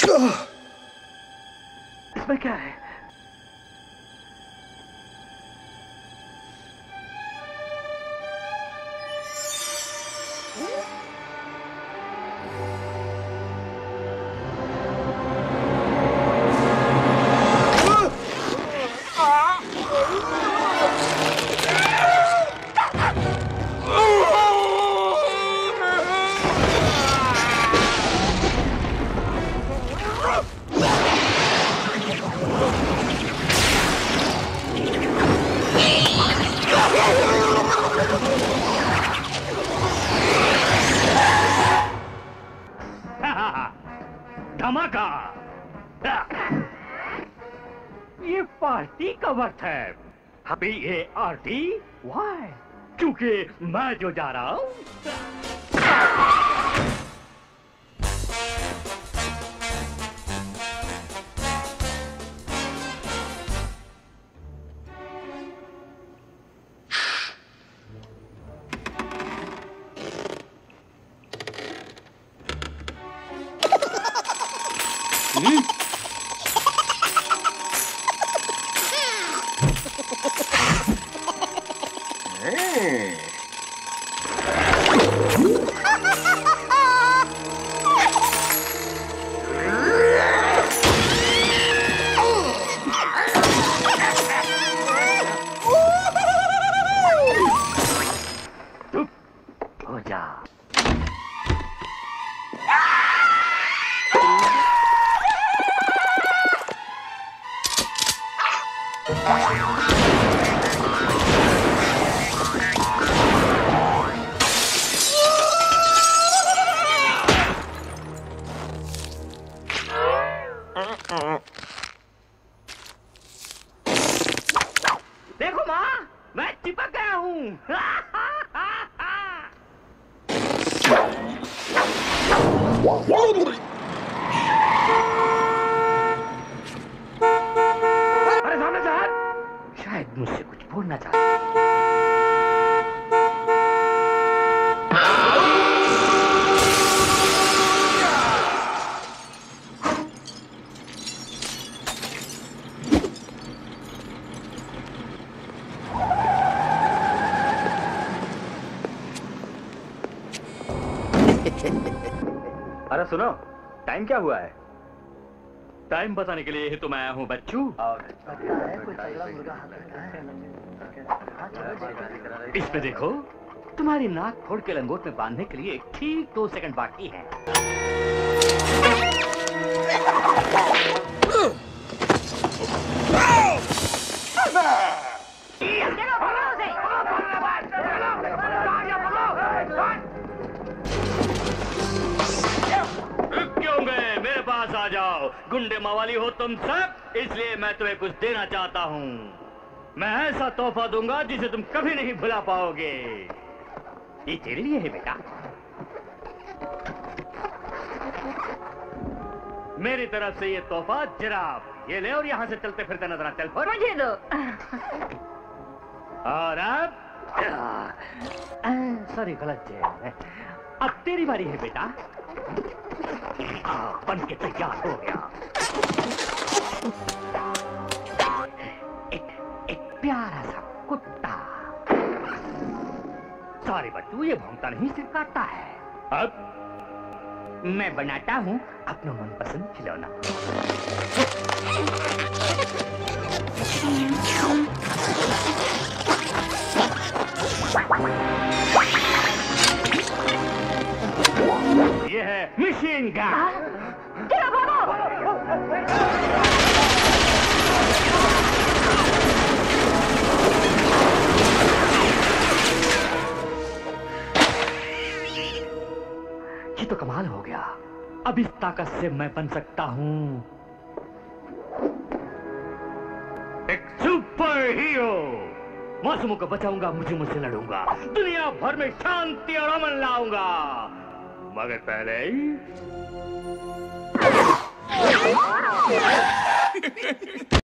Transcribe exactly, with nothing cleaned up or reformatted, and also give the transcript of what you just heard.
इसमें क्या है? धमाका! ये पार्टी का वक्त है। अभी ये आरती? वाह, क्योंकि मैं जो जा रहा हूं। Hmm? Hey. चुप हो जा। देखो माँ, मैं चिपक गया हूँ। अरे सामने से हट। शायद मुझसे कुछ बोलना चाहता है। अरे सुनो, टाइम क्या हुआ है? टाइम बताने के लिए ही तो मैं आया हूँ बच्चू। इस पे देखो, तुम्हारी नाक फोड़ के लंगोट में बांधने के लिए ठीक दो सेकंड बाकी है। क्यों गए? मेरे पास आ जाओ। गुंडे मवाली हो तुम सब, इसलिए मैं तुम्हें कुछ देना चाहता हूँ। मैं ऐसा तोहफा दूंगा जिसे तुम कभी नहीं भुला पाओगे। ये तेरे लिए है बेटा। मेरी तरफ से ये तोहफा जिराफ। ये ले और यहाँ से चलते फिरते नजर आ। चल मुझे दो। और अब सॉरी, गलत जेब। अब तेरी बारी है बेटा। आ, बन के तैयार हो गया। एक, एक प्यारा सा कुत्ता। सॉरी बच्चू, ये भौंकता नहीं, सिर्फ काटता है। अब मैं बनाता हूँ अपना मनपसंद खिलौना। ये है मशीन गन। चलो भागो। ये तो कमाल हो गया। अब इस ताकत से मैं बन सकता हूँ एक सुपर हीरो। मौसमों को बचाऊंगा, मुझे मुझसे लड़ूंगा, दुनिया भर में शांति और अमन लाऊंगा। मगर पहले ही